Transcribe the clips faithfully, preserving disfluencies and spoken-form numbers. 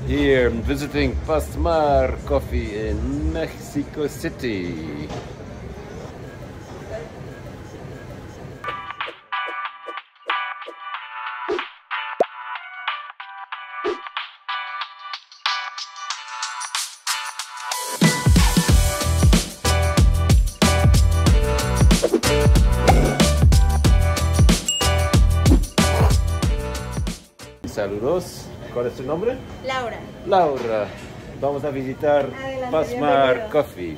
Here visiting Pasmar Coffee in Mexico City. Saludos. ¿Cuál es tu nombre? Laura. Laura. Vamos a visitar Adelante, Pasmar bienvenido. Coffee.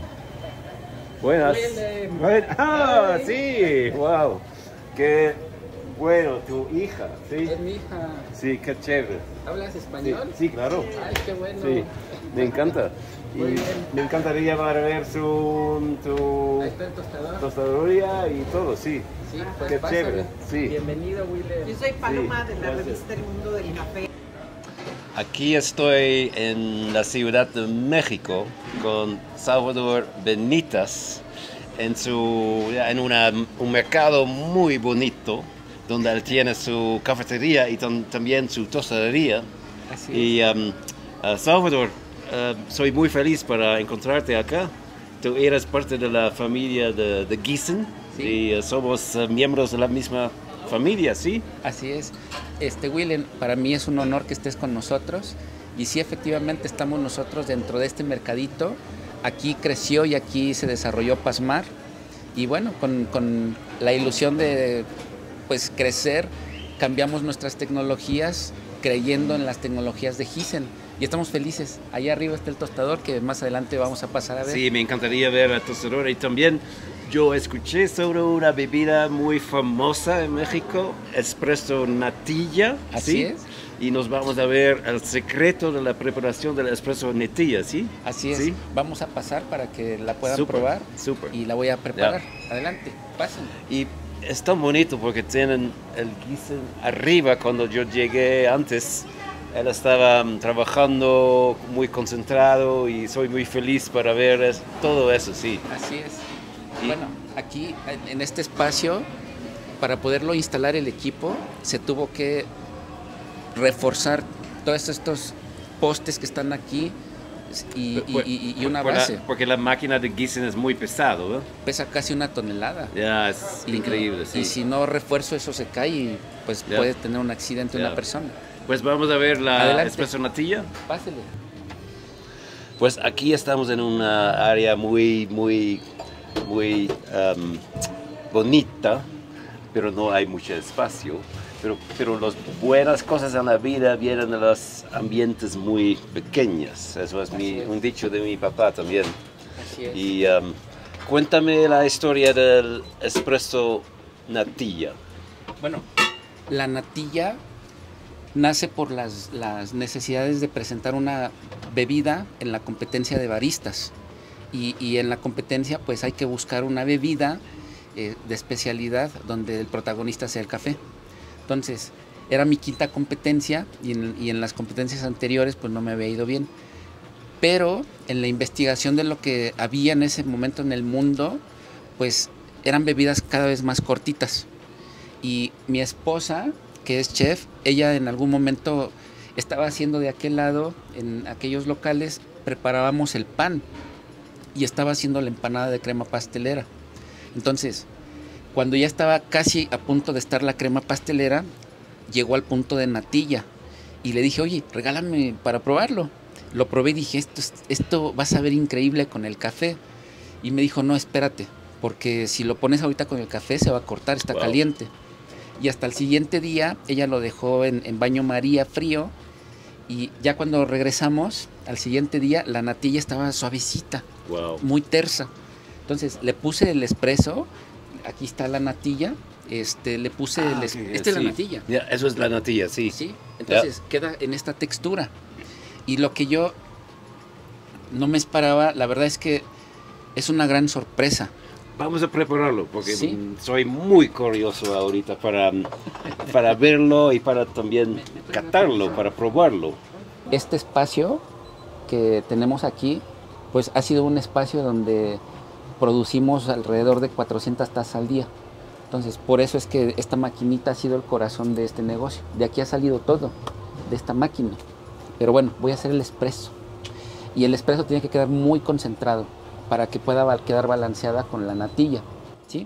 Buenas. William. Buen- Ah, sí. Wow. Qué bueno, tu hija. Sí. Es mi hija. Sí, qué chévere. ¿Hablas Sí, español? sí, claro. Ay, qué bueno. Sí, me encanta. Y Muy bien. me encantaría para ver su, tu Ahí está el tostador. tostadoría y todo, sí. Sí, pues Qué pásale. chévere, sí. Bienvenido, William. Yo soy Paloma Sí, de la gracias. revista El Mundo del Café. Aquí estoy en la Ciudad de México con Salvador Benítez en, su, en una- un mercado muy bonito donde él tiene su cafetería y tam- también su tostadería. Así Y um, uh, Salvador, uh, soy muy feliz para encontrarte acá. Tú eres parte de la familia de, de Giesen Sí. y uh, somos uh, miembros de la misma familia, ¿sí? Así es. Este, William, para mí es un honor que estés con nosotros. Y sí, efectivamente, estamos nosotros dentro de este mercadito. Aquí creció y aquí se desarrolló Pasmar. Y bueno, con, con la ilusión de pues crecer, cambiamos nuestras tecnologías creyendo en las tecnologías de Giesen. Y estamos felices. Allá arriba está el tostador que más adelante vamos a pasar a ver. Sí, me encantaría ver a tostadora. Y también yo escuché sobre una bebida muy famosa en México, espresso natilla. Así ¿sí? es. Y nos vamos a ver el secreto de la preparación del espresso natilla, ¿sí? Así es. ¿Sí? Vamos a pasar para que la puedan Súper, probar. súper. Y la voy a preparar. Adelante, pasen. Y es tan bonito porque tienen el Giesen arriba. Cuando yo llegué antes, él estaba mm, trabajando muy concentrado y soy muy feliz para ver es- todo eso, sí. Así es. Y- Bueno, aquí en- en este espacio, para poderlo instalar el equipo, se tuvo que reforzar todos estos postes que están aquí y, y- Por- y- y una por la- base. porque la máquina de Giesen es muy pesado, ¿no? Pesa casi una tonelada. Ya, es Y- increíble, sí. Y si no refuerzo, eso se cae y pues Ya. puede tener un accidente Ya. una persona. Pues vamos a ver la Adelante. espresso natilla. Pásele. Pues aquí estamos en una área muy, muy, muy um, bonita, pero no hay mucho espacio. Pero, pero las buenas cosas en la vida vienen de los ambientes muy pequeños. Eso es, mi, Así es. un dicho de mi papá también. Así es. Y um, cuéntame la historia del espresso natilla. Bueno, la natilla nace por las, las necesidades de presentar una bebida en la competencia de baristas. Y, y en la competencia pues hay que buscar una bebida eh, de especialidad donde el protagonista sea el café. Entonces, era mi quinta competencia y en, y en las competencias anteriores pues no me había ido bien. Pero en la investigación de lo que había en ese momento en el mundo, pues eran bebidas cada vez más cortitas. Y mi esposa, que es chef, ella en algún momento estaba haciendo de aquel lado, en aquellos locales, preparábamos el pan y estaba haciendo la empanada de crema pastelera. Entonces, cuando ya estaba casi a punto de estar la crema pastelera, llegó al punto de natilla y le dije, oye, regálame para probarlo. Lo probé y dije, esto, es- esto va a saber increíble con el café. Y me dijo, no, espérate, porque si lo pones ahorita con el café se va a cortar, está Wow. caliente. Y hasta el siguiente día ella lo dejó en, en baño María frío y ya cuando regresamos al siguiente día la natilla estaba suavecita, Wow. muy tersa. Entonces le puse el espresso, aquí está la natilla, este, le puse Ah, el es- ok, esta es la sí. natilla. Ya, eso es la natilla, sí. Sí, entonces queda en esta textura. Y lo que yo no me esperaba, la verdad es que es una gran sorpresa. Vamos a prepararlo porque Sí. mm, soy muy curioso ahorita para, mm, para verlo y para también catarlo, para probarlo. Este espacio que tenemos aquí, pues ha sido un espacio donde producimos alrededor de cuatrocientas tazas al día. Entonces, por eso es que esta maquinita ha sido el corazón de este negocio. De aquí ha salido todo, de esta máquina. Pero bueno, voy a hacer el espresso. Y el espresso tiene que quedar muy concentrado para que pueda quedar balanceada con la natilla, ¿sí?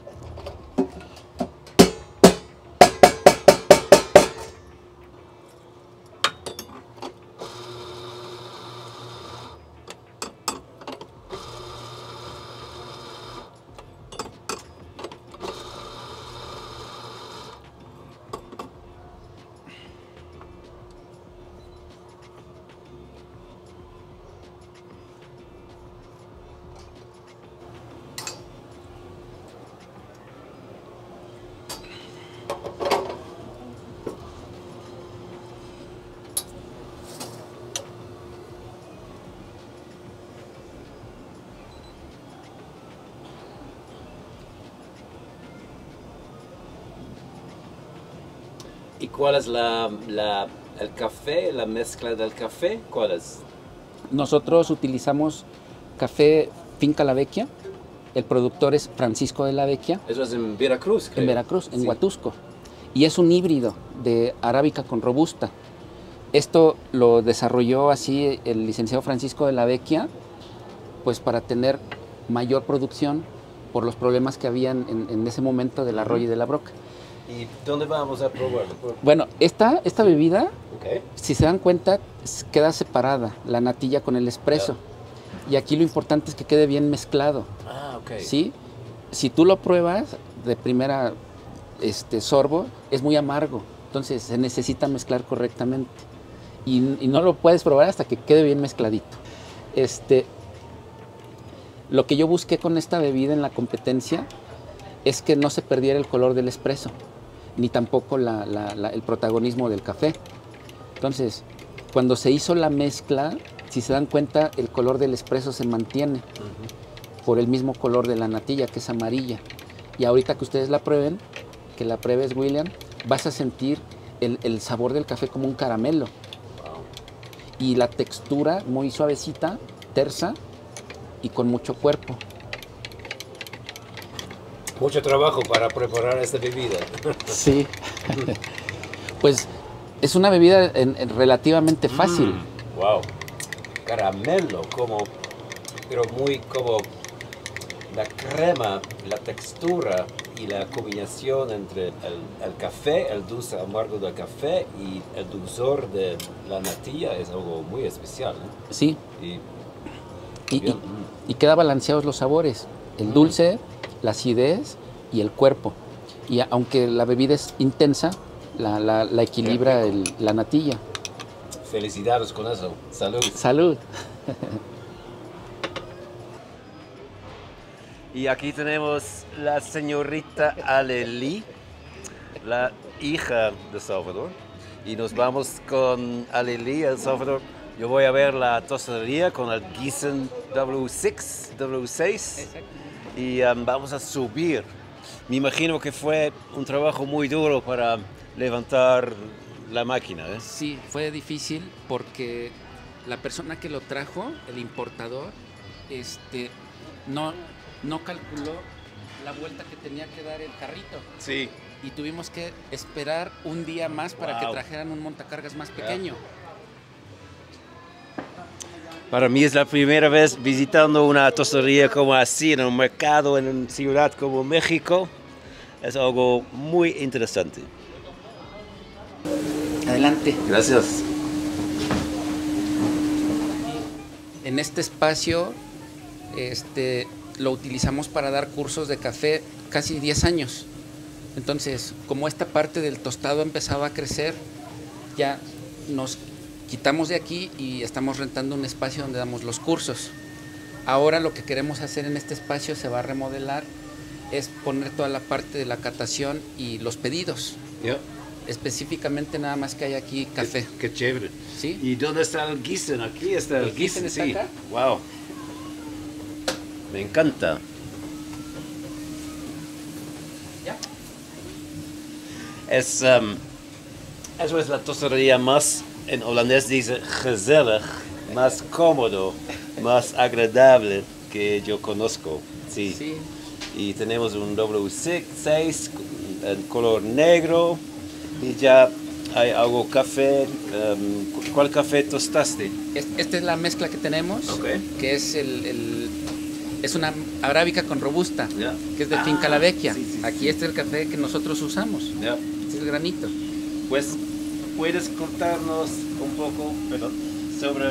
¿Y cuál es la, la, el café, la mezcla del café? ¿Cuál es? Nosotros utilizamos café Finca La Vecchia. El productor es Francisco de la Vecchia. Eso es en Veracruz, creo. En Veracruz, en Sí. Huatusco. Y es un híbrido de arábica con robusta. Esto lo desarrolló así el licenciado Francisco de la Vecchia, pues para tener mayor producción por los problemas que habían en, en ese momento del arroyo y de la broca. ¿Y dónde vamos a probarlo? Bueno, esta, esta bebida, Okay. si se dan cuenta, s- queda separada la natilla con el espresso. Y aquí lo importante es que quede bien mezclado. Ah, ok. ¿Sí? Si tú lo pruebas de primera este, sorbo, es muy amargo. Entonces se necesita mezclar correctamente. Y, y no lo puedes probar hasta que quede bien mezcladito. Este, lo que yo busqué con esta bebida en la competencia es que no se perdiera el color del espresso, ni tampoco la- la- la- el protagonismo del café. Entonces, cuando se hizo la mezcla, si se dan cuenta, el color del espresso se mantiene por el mismo color de la natilla, que es amarilla. Y ahorita que ustedes la prueben, que la pruebes, William, vas a sentir el, el sabor del café como un caramelo. Y la textura muy suavecita, tersa y con mucho cuerpo. Mucho trabajo para preparar esta bebida. Sí. Pues es una bebida en- en relativamente fácil. Mm, wow. Caramelo, como, pero muy como la crema, la textura y la combinación entre el, el café, el dulce amargo del café y el dulzor de la natilla es algo muy especial, ¿no? Sí. Y, Y, bien, y- y queda balanceados los sabores. El dulce, la acidez y el cuerpo. Y a- aunque la bebida es intensa, la, la- la equilibra el- la natilla. mm, felicidades con eso. Salud. Salud. Y aquí tenemos la señorita Aleli, la hija de Salvador. Y nos vamos con Aleli, El Salvador. Yo voy a ver la tostadería con el Gießen W seis, W seis. Y um, vamos a subir. Me imagino que fue un trabajo muy duro para levantar la máquina, ¿eh? Sí, fue difícil porque la persona que lo trajo, el importador, este, no, no calculó la vuelta que tenía que dar el carrito. Sí. Y tuvimos que esperar un día más para que Wow. trajeran un montacargas más pequeño. Para mí es la primera vez visitando una tostadería como así, en un mercado, en una ciudad como México. Es algo muy interesante. Adelante. Gracias. En este espacio este, lo utilizamos para dar cursos de café casi diez años. Entonces, como esta parte del tostado empezaba a crecer, ya nos quitamos de aquí y estamos rentando un espacio donde damos los cursos. Ahora lo que queremos hacer en este espacio se va a remodelar, es poner toda la parte de la catación y los pedidos. Yeah. Específicamente nada más que hay aquí café. Qué, qué chévere. ¿Sí? ¿Y dónde está el Gießen? Aquí está el, ¿El Gießen está sí. acá? Wow. Me encanta. ¿Ya? Es, um, eso es la tostadería más, en holandés dice gezellig, más cómodo, más agradable que yo conozco. Sí. Sí. Y tenemos un W seis en color negro y ya hay algo café. Um, ¿Cuál café tostaste? Esta es la mezcla que tenemos, Okay. que es el, el- es una arábica con robusta, Ya. que es de Ah, Finca La Vecchia. sí, sí, sí. Aquí este es el café que nosotros usamos, Ya. este es el granito. Pues, ¿puedes contarnos un poco perdón, sobre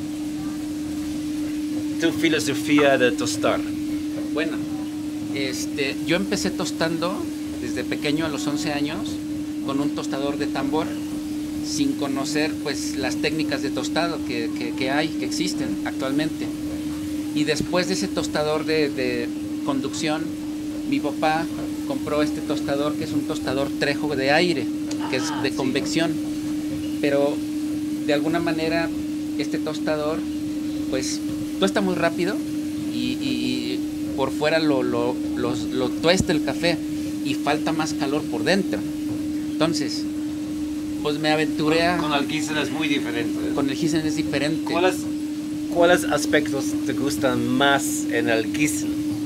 tu filosofía de tostar? Bueno, este, yo empecé tostando desde pequeño, a los once años, con un tostador de tambor, sin conocer pues las técnicas de tostado que, que- que hay, que existen actualmente. Y después de ese tostador de, de conducción, mi papá compró este tostador, que es un tostador Trejo de aire, que es Ah, de sí. convección. Pero de alguna manera este tostador pues tuesta muy rápido y, y por fuera lo, lo, los- lo tuesta el café y falta más calor por dentro. Entonces, pues me aventuré a... Con el Giesen es muy diferente. Con el Giesen es diferente. ¿Cuáles, ¿Cuáles aspectos te gustan más en el Giesen?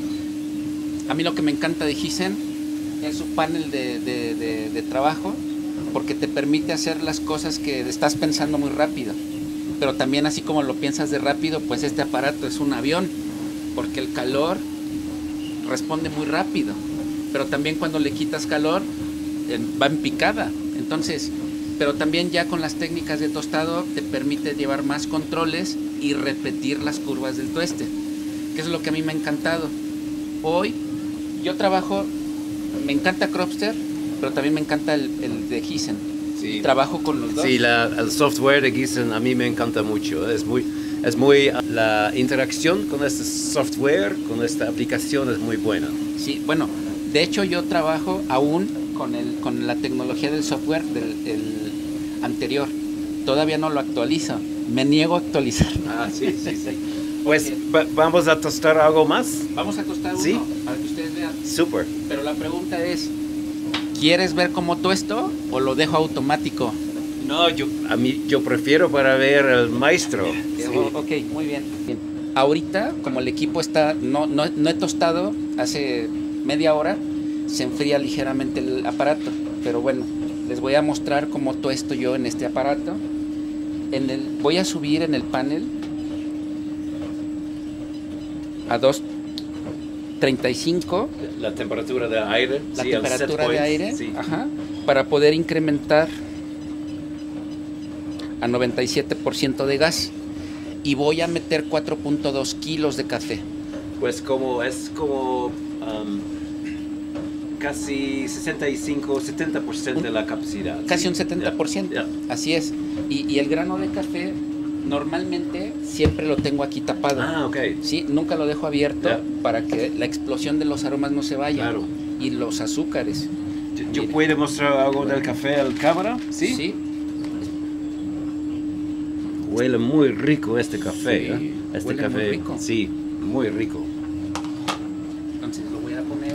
A mí lo que me encanta de Giesen es su panel de, de- de- de trabajo, porque te permite hacer las cosas que estás pensando muy rápido. Pero también así como lo piensas de rápido, pues este aparato es un avión, porque el calor responde muy rápido. Pero también cuando le quitas calor, en- va en picada. Entonces, pero también ya con las técnicas de tostado te permite llevar más controles y repetir las curvas del tueste, que es lo que a mí me ha encantado. Hoy yo trabajo, me encanta Cropster, pero también me encanta el, el de Giesen. Sí. Trabajo con los dos. Sí, la, el software de Giesen a mí me encanta mucho. Es muy, es muy, la interacción con este software, con esta aplicación es muy buena. Sí, bueno, de hecho yo trabajo aún con, el, con la tecnología del software del el anterior. Todavía no lo actualizo, me niego a actualizar. Ah, sí, sí, sí. Pues va- vamos a tostar algo más. Vamos a tostar uno Sí. para que ustedes vean. Super. Pero la pregunta es, ¿quieres ver cómo tuesto o lo dejo automático? No, yo, a mí, yo prefiero para ver al maestro. Sí. O- ok, muy bien. Bien. Ahorita, como el equipo está, no, no, no he tostado, hace media hora, se enfría ligeramente el aparato. Pero bueno, les voy a mostrar cómo tuesto yo en este aparato. En el, voy a subir en el panel a dos treinta y cinco, La temperatura de aire. la sí, el set temperatura de point, aire, sí. ajá, para poder incrementar a noventa y siete por ciento de gas. Y voy a meter cuatro punto dos kilos de café. Pues como es como um, casi sesenta y cinco, setenta por ciento de la capacidad. Casi sí. un setenta por ciento. Ya, ya. Así es. Y, y el grano de café normalmente siempre lo tengo aquí tapado. Ah, ok. ¿Sí? Nunca lo dejo abierto Ya. para que la explosión de los aromas no se vaya. Claro. Y los azúcares. Yo, yo Mire. puedo mostrar algo del café al cámara. Sí. ¿Sí? Huele muy rico este café. Sí, ¿eh? Este huele muy café. rico. Sí, muy rico. Entonces lo voy a poner.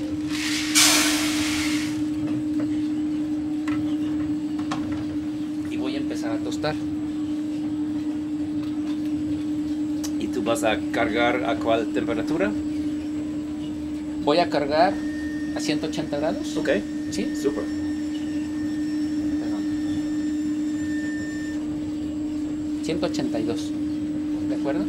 Y voy a empezar a tostar. ¿Y tú vas a cargar a cuál temperatura? Voy a cargar a ciento ochenta grados. Ok. ¿Sí? Super. Perdón. ciento ochenta y dos. ¿De acuerdo?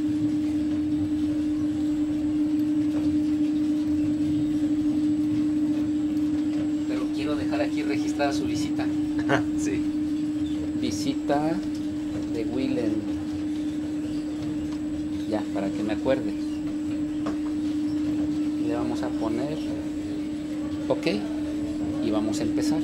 Pero quiero dejar aquí registrada su visita. sí. Visita de Willem. Ya, para que me acuerde. Le vamos a poner OK y vamos a empezar.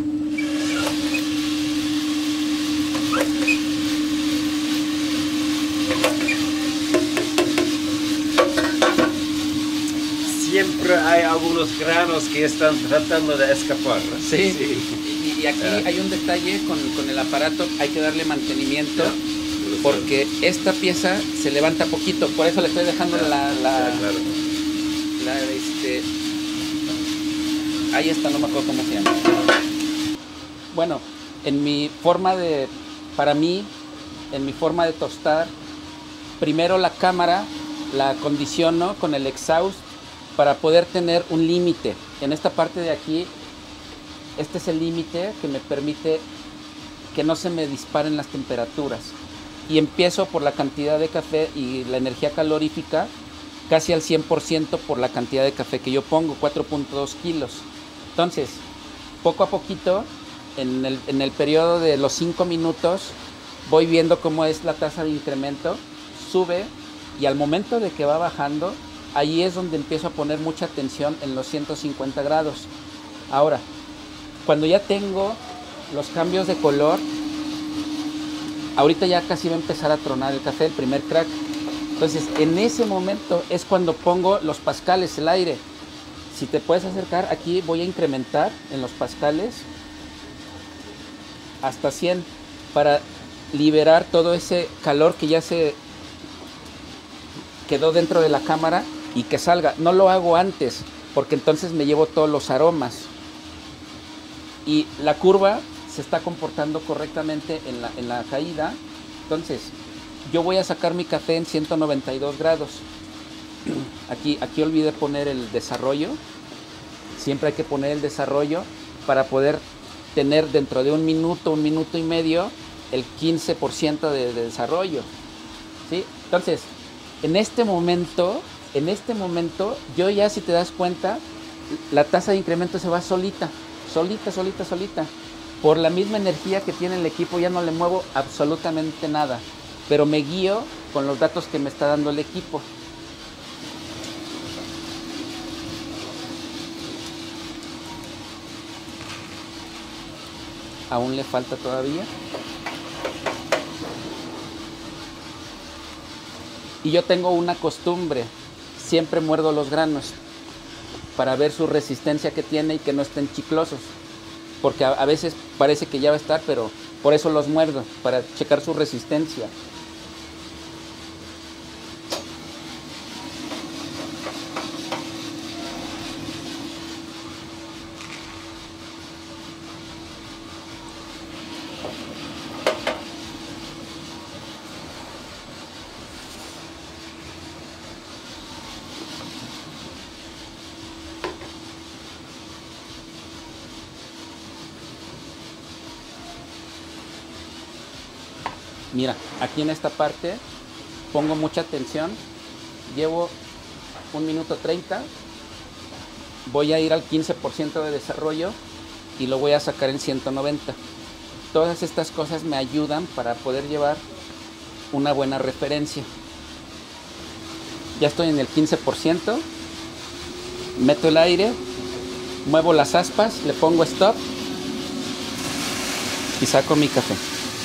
Siempre hay algunos granos que están tratando de escapar. ¿no? Sí. Y, y aquí Ah. hay un detalle con, con el aparato, hay que darle mantenimiento. Ya. Porque esta pieza se levanta poquito, por eso le estoy dejando Ya, la, la, ya, claro. la, este, ahí está, no me acuerdo cómo se llama. Bueno, en mi forma de, para mí, en mi forma de tostar, primero la cámara la acondiciono con el exhaust para poder tener un límite. En esta parte de aquí, este es el límite que me permite que no se me disparen las temperaturas. Y empiezo por la cantidad de café y la energía calorífica casi al cien por ciento por la cantidad de café que yo pongo, cuatro punto dos kilos. Entonces, poco a poquito, en el, en el periodo de los cinco minutos, voy viendo cómo es la tasa de incremento, sube, y al momento de que va bajando, ahí es donde empiezo a poner mucha atención en los ciento cincuenta grados. Ahora, cuando ya tengo los cambios de color, ahorita ya casi va a empezar a tronar el café, el primer crack. Entonces, en ese momento es cuando pongo los pascales, el aire. Si te puedes acercar, aquí voy a incrementar en los pascales hasta cien para liberar todo ese calor que ya se quedó dentro de la cámara y que salga. No lo hago antes, porque entonces me llevo todos los aromas. Y la curva se está comportando correctamente en la, en la caída. Entonces, yo voy a sacar mi café en ciento noventa y dos grados. Aquí, aquí olvidé poner el desarrollo. Siempre hay que poner el desarrollo para poder tener dentro de un minuto, un minuto y medio, el quince por ciento de, de desarrollo. ¿Sí? Entonces, en este momento, en este momento, yo ya, si te das cuenta, la tasa de incremento se va solita, solita, solita, solita. Por la misma energía que tiene el equipo, ya no le muevo absolutamente nada, pero me guío con los datos que me está dando el equipo. Aún le falta todavía. Y yo tengo una costumbre, siempre muerdo los granos para ver su resistencia que tiene y que no estén chiclosos. Porque a, a veces parece que ya va a estar, pero por eso los muerdo, para checar su resistencia. Mira, aquí en esta parte pongo mucha atención, llevo un minuto treinta, voy a ir al quince por ciento de desarrollo y lo voy a sacar en ciento noventa. Todas estas cosas me ayudan para poder llevar una buena referencia. Ya estoy en el quince por ciento, meto el aire, muevo las aspas, le pongo stop y saco mi café.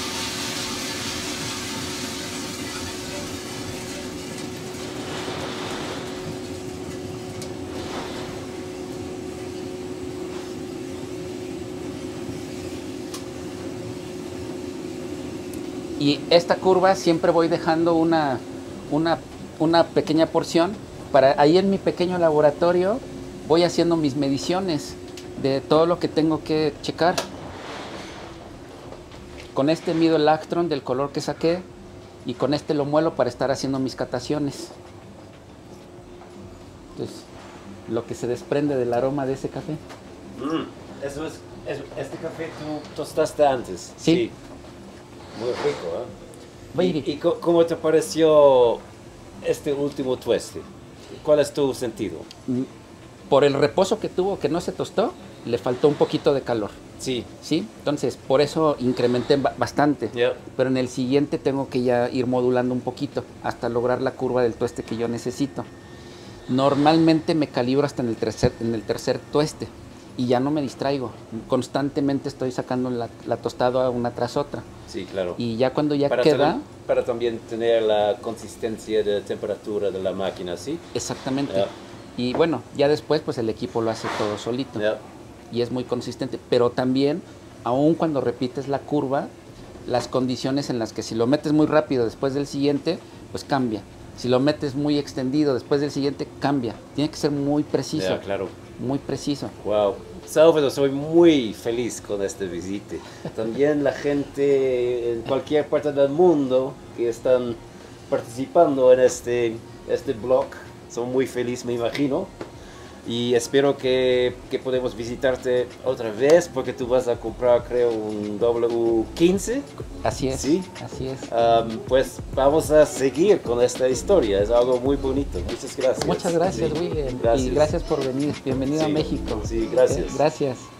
Y esta curva siempre voy dejando una, una, una pequeña porción para ahí en mi pequeño laboratorio voy haciendo mis mediciones de todo lo que tengo que checar. Con este mido el lactron del color que saqué y con este lo muelo para estar haciendo mis cataciones. Entonces, lo que se desprende del aroma de ese café. Mm, eso es, es, este café tú tostaste antes. Sí. Sí. Muy rico, ¿eh? ¿Y, y cómo te pareció este último tueste? ¿Cuál es tu sentido? Por el reposo que tuvo, que no se tostó, le faltó un poquito de calor. Sí. ¿Sí? Entonces, por eso incrementé bastante. Yeah. Pero en el siguiente tengo que ya ir modulando un poquito hasta lograr la curva del tueste que yo necesito. Normalmente me calibro hasta en el tercer, en el tercer tueste y ya no me distraigo. Constantemente estoy sacando la, la tostada una tras otra. Sí, claro. Y ya cuando ya para queda... Tener, para también tener la consistencia de temperatura de la máquina, ¿sí? Exactamente. Yeah. Y bueno, ya después pues el equipo lo hace todo solito. Yeah. Y es muy consistente. Pero también, aun cuando repites la curva, las condiciones en las que si lo metes muy rápido después del siguiente, pues cambia. Si lo metes muy extendido después del siguiente, cambia. Tiene que ser muy preciso. Yeah, claro. Muy preciso. Wow. Salvador, soy muy feliz con esta visita. También la gente en cualquier parte del mundo que están participando en este, este blog son muy felices, me imagino. Y espero que, que podamos visitarte otra vez porque tú vas a comprar, creo, un W quince. Así es, Sí. así es. Um, pues vamos a seguir con esta historia, es algo muy bonito. Muchas gracias. Muchas gracias, Sí, William. gracias. Y gracias por venir. Bienvenido Sí, a México. sí, gracias. Eh, Gracias.